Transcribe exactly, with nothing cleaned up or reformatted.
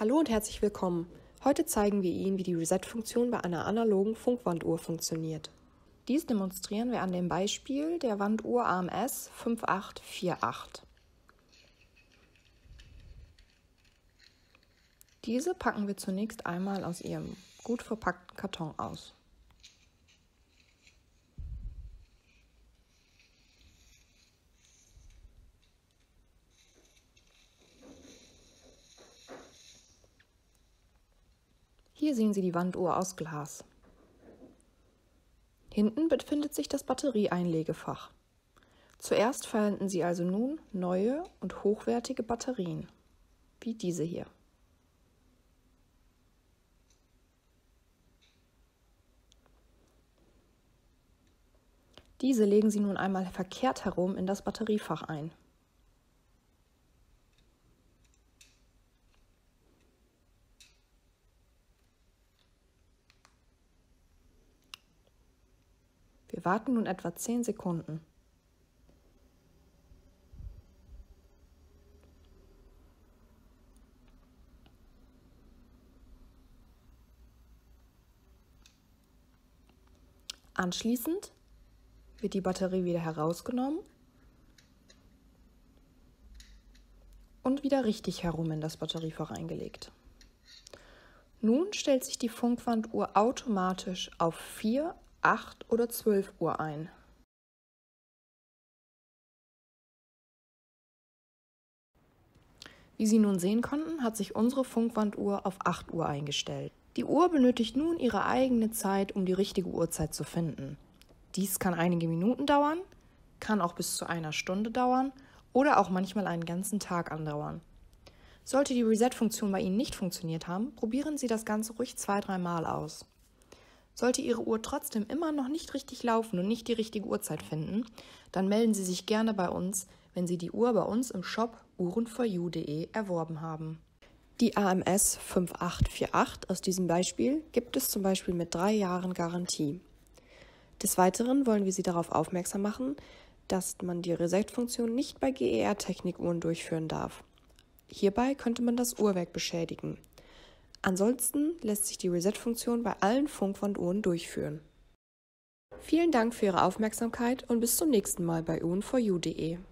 Hallo und herzlich willkommen. Heute zeigen wir Ihnen, wie die Reset-Funktion bei einer analogen Funkwanduhr funktioniert. Dies demonstrieren wir an dem Beispiel der Wanduhr A M S fünf acht vier acht. Diese packen wir zunächst einmal aus ihrem gut verpackten Karton aus. Hier sehen Sie die Wanduhr aus Glas. Hinten befindet sich das Batterieeinlegefach. Zuerst verwenden Sie also nun neue und hochwertige Batterien, wie diese hier. Diese legen Sie nun einmal verkehrt herum in das Batteriefach ein. Wir warten nun etwa zehn Sekunden. Anschließend wird die Batterie wieder herausgenommen und wieder richtig herum in das Batteriefach eingelegt. Nun stellt sich die Funkwanduhr automatisch auf vier, acht oder zwölf Uhr ein. Wie Sie nun sehen konnten, hat sich unsere Funkwanduhr auf acht Uhr eingestellt. Die Uhr benötigt nun ihre eigene Zeit, um die richtige Uhrzeit zu finden. Dies kann einige Minuten dauern, kann auch bis zu einer Stunde dauern oder auch manchmal einen ganzen Tag andauern. Sollte die Reset-Funktion bei Ihnen nicht funktioniert haben, probieren Sie das Ganze ruhig zwei, drei Mal aus. Sollte Ihre Uhr trotzdem immer noch nicht richtig laufen und nicht die richtige Uhrzeit finden, dann melden Sie sich gerne bei uns, wenn Sie die Uhr bei uns im Shop uhren for you punkt de erworben haben. Die A M S fünf acht vier acht aus diesem Beispiel gibt es zum Beispiel mit drei Jahren Garantie. Des Weiteren wollen wir Sie darauf aufmerksam machen, dass man die Reset-Funktion nicht bei G E R-Technikuhren durchführen darf. Hierbei könnte man das Uhrwerk beschädigen. Ansonsten lässt sich die Reset-Funktion bei allen Funkwanduhren durchführen. Vielen Dank für Ihre Aufmerksamkeit und bis zum nächsten Mal bei uhren for you punkt de.